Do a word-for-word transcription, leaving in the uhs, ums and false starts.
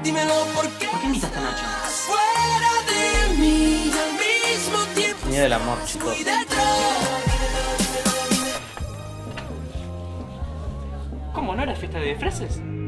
dímelo por qué. ¿Por qué invitaste a Nacho? Fuera de mí, al mismo tiempo. Miedo del amor, chicos. Y dentro. ¿Cómo no era fiesta de disfraces?